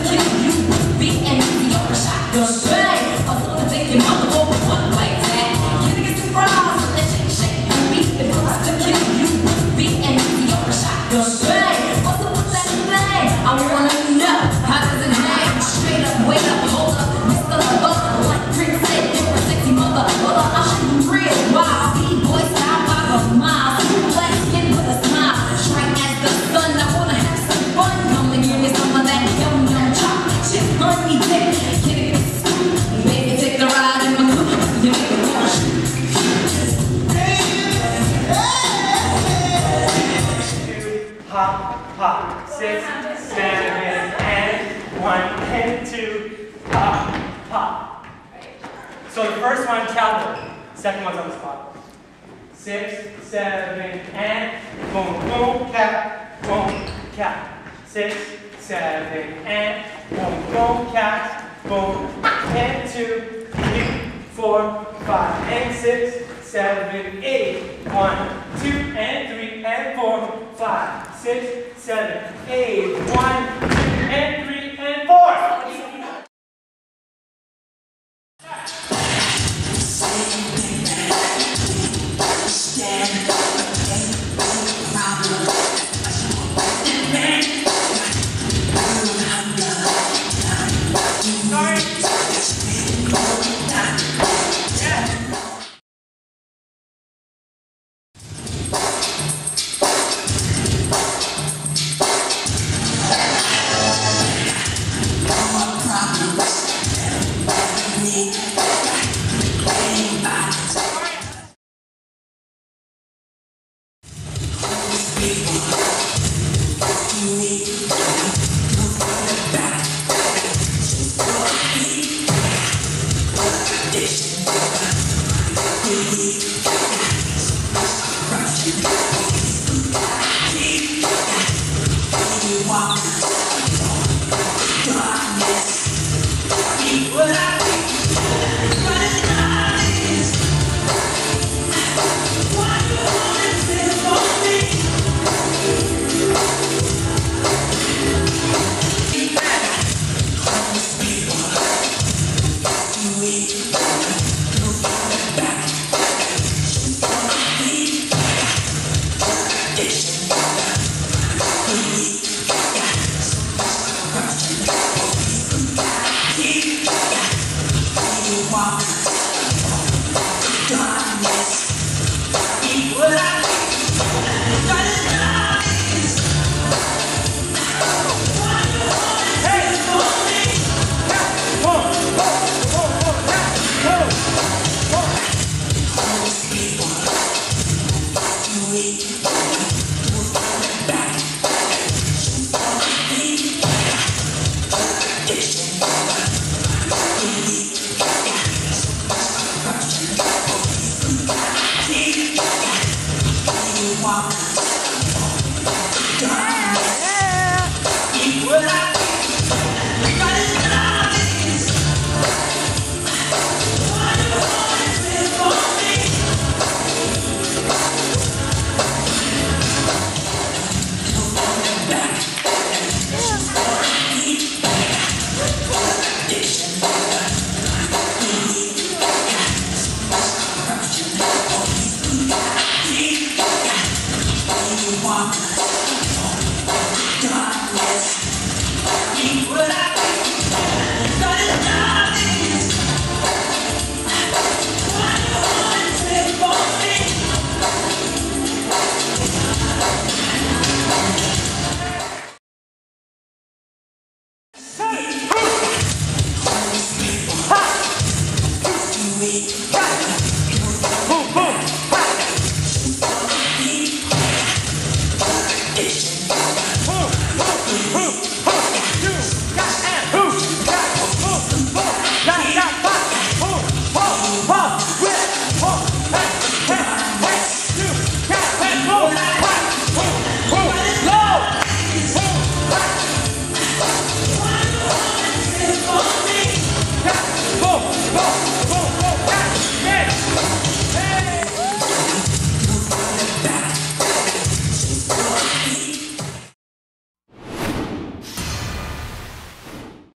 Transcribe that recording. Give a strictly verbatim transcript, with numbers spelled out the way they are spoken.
So the first one, cowboy. Second one's on the spot. Six, seven, and boom, boom, cat, boom, cat. Six, seven, and boom, boom, cat, boom. And two, three, four, five, and six, seven, eight. One, two, and three, and four, five, six, seven, eight. One, two, and three, and four. Boom, boom,